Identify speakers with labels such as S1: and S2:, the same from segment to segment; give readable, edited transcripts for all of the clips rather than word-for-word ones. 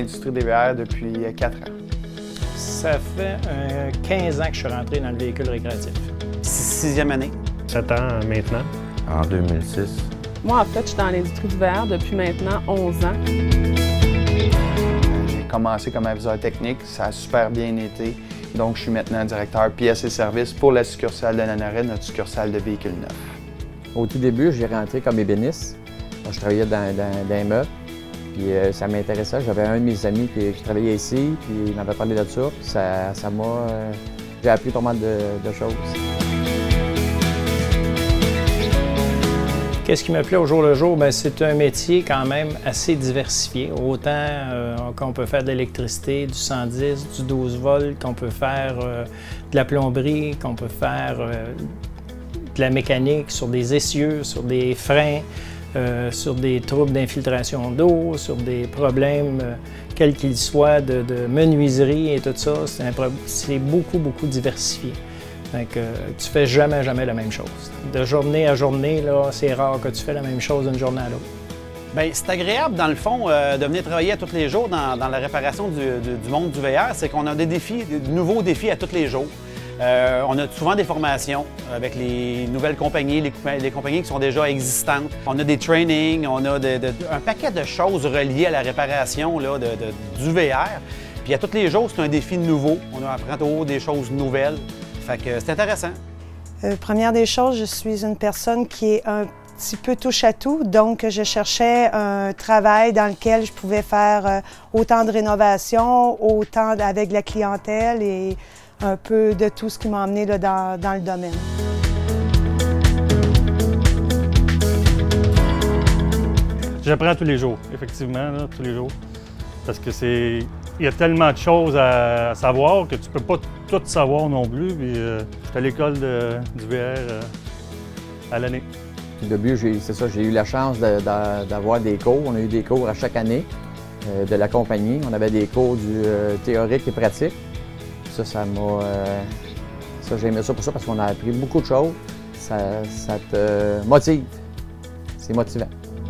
S1: l'industrie des VR depuis 4 ans.
S2: Ça fait 15 ans que je suis rentré dans le véhicule récréatif.
S3: 6e année.
S4: 7 ans maintenant.
S5: En 2006.
S6: Moi, en fait, je suis dans l'industrie du VR depuis maintenant 11 ans.
S1: J'ai commencé comme aviseur technique, ça a super bien été. Donc, je suis maintenant directeur pièces et services pour la succursale de Lanoret, notre succursale de véhicules neufs.
S7: Au tout début, j'ai rentré comme ébéniste. Je travaillais dans les meubles, puis ça m'intéressait. J'avais un de mes amis qui travaillait ici, puis il m'avait parlé de ça. J'ai appris pas mal de choses.
S2: Qu'est-ce qui me plaît au jour le jour? C'est un métier quand même assez diversifié. Autant qu'on peut faire de l'électricité, du 110, du 12 volts, qu'on peut faire de la plomberie, qu'on peut faire de la mécanique sur des essieux, sur des freins, sur des troubles d'infiltration d'eau, sur des problèmes, quels qu'ils soient, de menuiserie et tout ça. C'est beaucoup diversifié. Donc, tu fais jamais la même chose. De journée à journée, là, c'est rare que tu fais la même chose d'une journée à l'autre.
S3: Bien, c'est agréable, dans le fond, de venir travailler à tous les jours dans la réparation du monde du VR. C'est qu'on a de nouveaux défis à tous les jours. On a souvent des formations avec les nouvelles compagnies, les compagnies qui sont déjà existantes. On a des trainings, on a un paquet de choses reliées à la réparation là, du VR. Puis à tous les jours, c'est un défi nouveau. On apprend toujours des choses nouvelles. Fait que c'est intéressant.
S8: Première des choses, je suis une personne qui est un petit peu touche-à-tout, donc je cherchais un travail dans lequel je pouvais faire autant de rénovation, autant avec la clientèle et un peu de tout ce qui m'a emmené là, dans le domaine.
S4: J'apprends tous les jours, effectivement, là, tous les jours. Parce que il y a tellement de choses à savoir que tu peux pas tout savoir non plus. Puis, je suis à l'école du VR à l'année.
S7: Au début, j'ai eu la chance d'avoir des cours. On a eu des cours à chaque année de la compagnie. On avait des cours théorique et pratique. J'ai aimé ça pour ça parce qu'on a appris beaucoup de choses. Ça te motive. C'est motivant.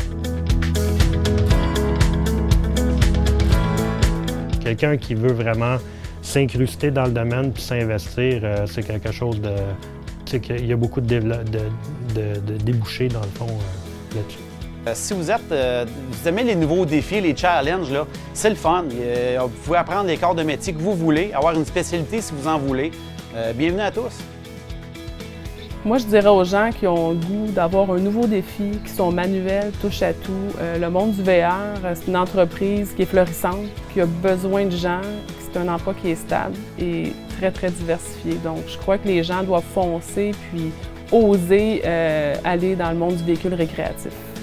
S4: Quelqu'un qui veut vraiment s'incruster dans le domaine puis s'investir, c'est quelque chose de... Tu sais qu'il y a beaucoup de débouchés, dans le fond, là-dessus.
S3: Si vous aimez les nouveaux défis, les challenges, c'est le fun. Vous pouvez apprendre les corps de métier que vous voulez, avoir une spécialité si vous en voulez. Bienvenue à tous.
S6: Moi, je dirais aux gens qui ont le goût d'avoir un nouveau défi, qui sont manuels, touche à tout. Le monde du VR, c'est une entreprise qui est florissante, qui a besoin de gens, c'est un emploi qui est stable et très diversifié. Donc, je crois que les gens doivent foncer puis oser aller dans le monde du véhicule récréatif.